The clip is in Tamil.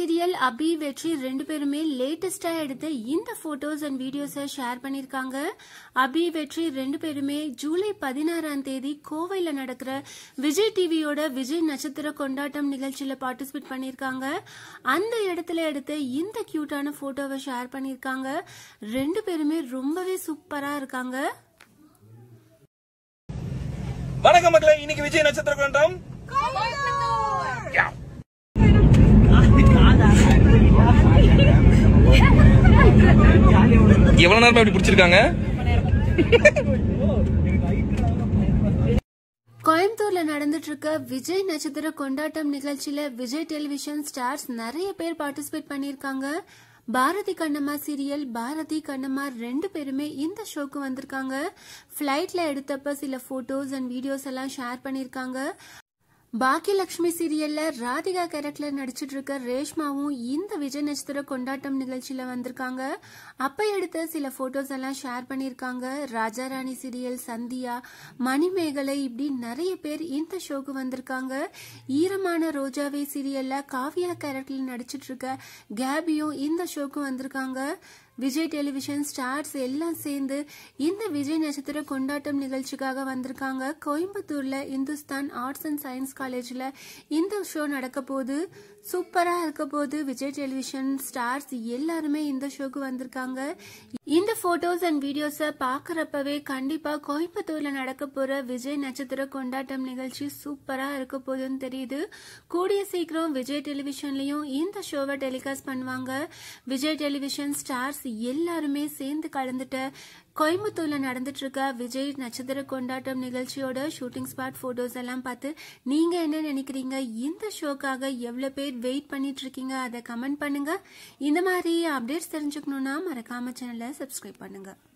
சீரியல் அபி வெற்றி ரெண்டு பேருமே லேட்டஸ்டா எடுத்த இந்த போட்டோஸ் அண்ட் வீடியோஸ் ஷேர் பண்ணிருக்காங்க. அபி வெற்றி ரெண்டு பேருமே ஜூலை 16ஆம் தேதி கோவையில நடக்கிற விஜய் டிவியோட விஜய் நட்சத்திர கொண்டாட்டம் நிகழ்ச்சியில பார்ட்டிசிபேட் பண்ணிருக்காங்க. அந்த இடத்துல எடுத்த இந்த கியூட்டான போட்டோவை ஷேர் பண்ணிருக்காங்க. ரெண்டு பேருமே ரொம்பவே சூப்பரா இருக்காங்க. வணக்கம் மக்களே, இன்னைக்கு விஜய் நட்சத்திர கொண்டாட்டம் எவ்வளவு நேரமா இப்படி பிடிச்சிருக்காங்க. கோயம்புத்தூர்ல நடந்துட்டு இருக்க விஜய் நட்சத்திர கொண்டாட்டம் நிகழ்ச்சியில விஜய் டெலிவிஷன் ஸ்டார்ஸ் நிறைய பேர் பார்ட்டிசிபேட் பண்ணிருக்காங்க. பாரதி கண்ணம்மா சீரியல் பாரதி கண்ணம்மா ரெண்டு பேருமே இந்த ஷோக்கு வந்திருக்காங்க. பிளைட்ல எடுத்தப்ப சில போட்டோஸ் அண்ட் வீடியோஸ் எல்லாம் ஷேர் பண்ணிருக்காங்க. பாக்கியலட்சுமி சீரியல்ல ராதிகா கேரக்டர்ல நடிச்சிட்டு இருக்க ரேஷ்மாவும் இந்த விஜய் நட்சத்திர கொண்டாட்டம் நிகழ்ச்சியில வந்திருக்காங்க. அப்ப எடுத்த சில போட்டோஸ் எல்லாம் ஷேர் பண்ணிருக்காங்க. ராஜாராணி சீரியல் சந்தியா, மணிமேகலை இப்படி நிறைய பேர் இந்த ஷோக்கு வந்திருக்காங்க. ஈரமான ரோஜாவே சீரியல்ல காவியா கேரக்டர்ல நடிச்சிட்டு இருக்க கேபியும் இந்த ஷோக்கு வந்திருக்காங்க. விஜய் டெலிவிஷன் ஸ்டார்ஸ் எல்லாம் சேர்ந்து இந்த விஜய் நட்சத்திர கொண்டாட்டம் நிகழ்ச்சிக்காக வந்திருக்காங்க. கோயம்புத்தூர்ல இந்துஸ்தான் ஆர்ட்ஸ் அண்ட் சயின்ஸ் காலேஜ்ல இந்த ஷோ நடக்க போது சூப்பரா இருக்க போது. விஜய் டெலிவிஷன் ஸ்டார்ஸ் எல்லாருமே இந்த ஷோக்கு வந்திருக்காங்க. இந்த போட்டோஸ் அண்ட் வீடியோஸ பாக்குறப்பவே கண்டிப்பா கோயம்புத்தூர்ல நடக்க போற விஜய் நட்சத்திர கொண்டாட்டம் நிகழ்ச்சி சூப்பரா இருக்க போதுன்னு தெரியுது. கூடிய சீக்கிரம் விஜய் டெலிவிஷன்லயும் இந்த ஷோவை டெலிகாஸ்ட் பண்ணுவாங்க. விஜய் டெலிவிஷன் ஸ்டார்ஸ் எல்லாருமே சேர்ந்து கலந்துட்ட கோயம்புத்தூர்ல நடந்துட்டு இருக்க விஜய் நட்சத்திர கொண்டாட்டம் நிகழ்ச்சியோட ஷூட்டிங் ஸ்பாட் போட்டோஸ் எல்லாம் பார்த்து நீங்க என்ன நினைக்கிறீங்க? இந்த ஷோக்காக எவ்வளவு பேர் வெயிட் பண்ணிட்டு இருக்கீங்க? அதை கமெண்ட் பண்ணுங்க. இந்த மாதிரி அப்டேட்ஸ் தெரிஞ்சுக்கணும்னா மறக்காம சேனலை சப்ஸ்கிரைப் பண்ணுங்க.